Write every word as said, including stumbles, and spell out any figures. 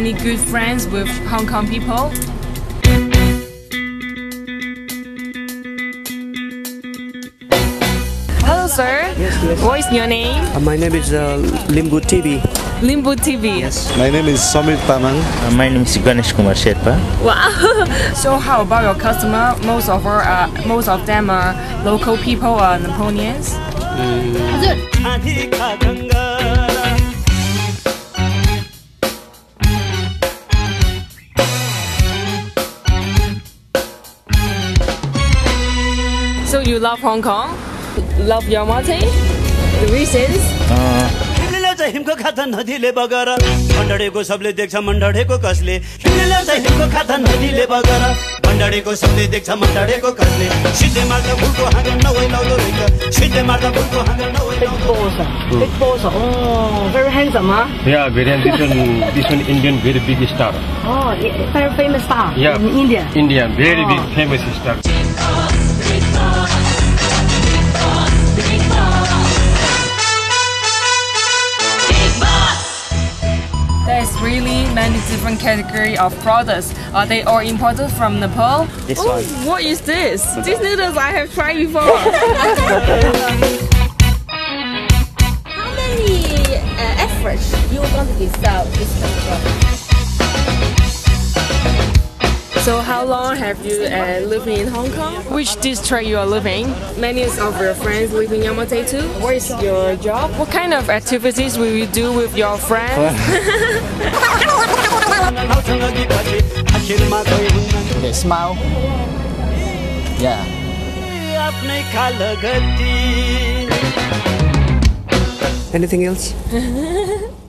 any good friends with Hong Kong people? Hello, sir. Yes, yes. What is your name? Uh, my name is uh, Limbu T V. Limbu T V. Yes. My name is Samir Tamang. Uh, my name is Ganesh Kumar Sherpa. Wow. So how about your customer? Most of our, uh, most of them are local people or Nepalese. So you love Hong Kong? Love Yamate? The reasons? Uh, हिमको खाता नदीले बगर भण्डडेको सबले देख्छ मण्डडेको कसले हिँडेला चाहिँ हिमको खाता नदीले बगर भण्डडेको सबले देख्छ मण्डडेको कसले सिद्धे मार्दा फुलको हाँगा नवै लाउँदो रहेछ सिद्धे मार्दा फुलको हाँगा नवै Big boss, big boss. Oh, very handsome, huh? Yeah, very handsome. This one, this one Indian very big star. Oh, yeah, very famous star Yeah, in India. India, very Oh. big famous star. There's really many different category of products. Are they all imported from Nepal? This oh, one. What is this? These noodles I have tried before. How many uh, efforts you want to sell this product? So how long have you uh, lived in Hong Kong? Which district you are living? Many of your friends live in Yamate too. What is your job? What kind of activities will you do with your friends? okay, smile. Yeah. Anything else?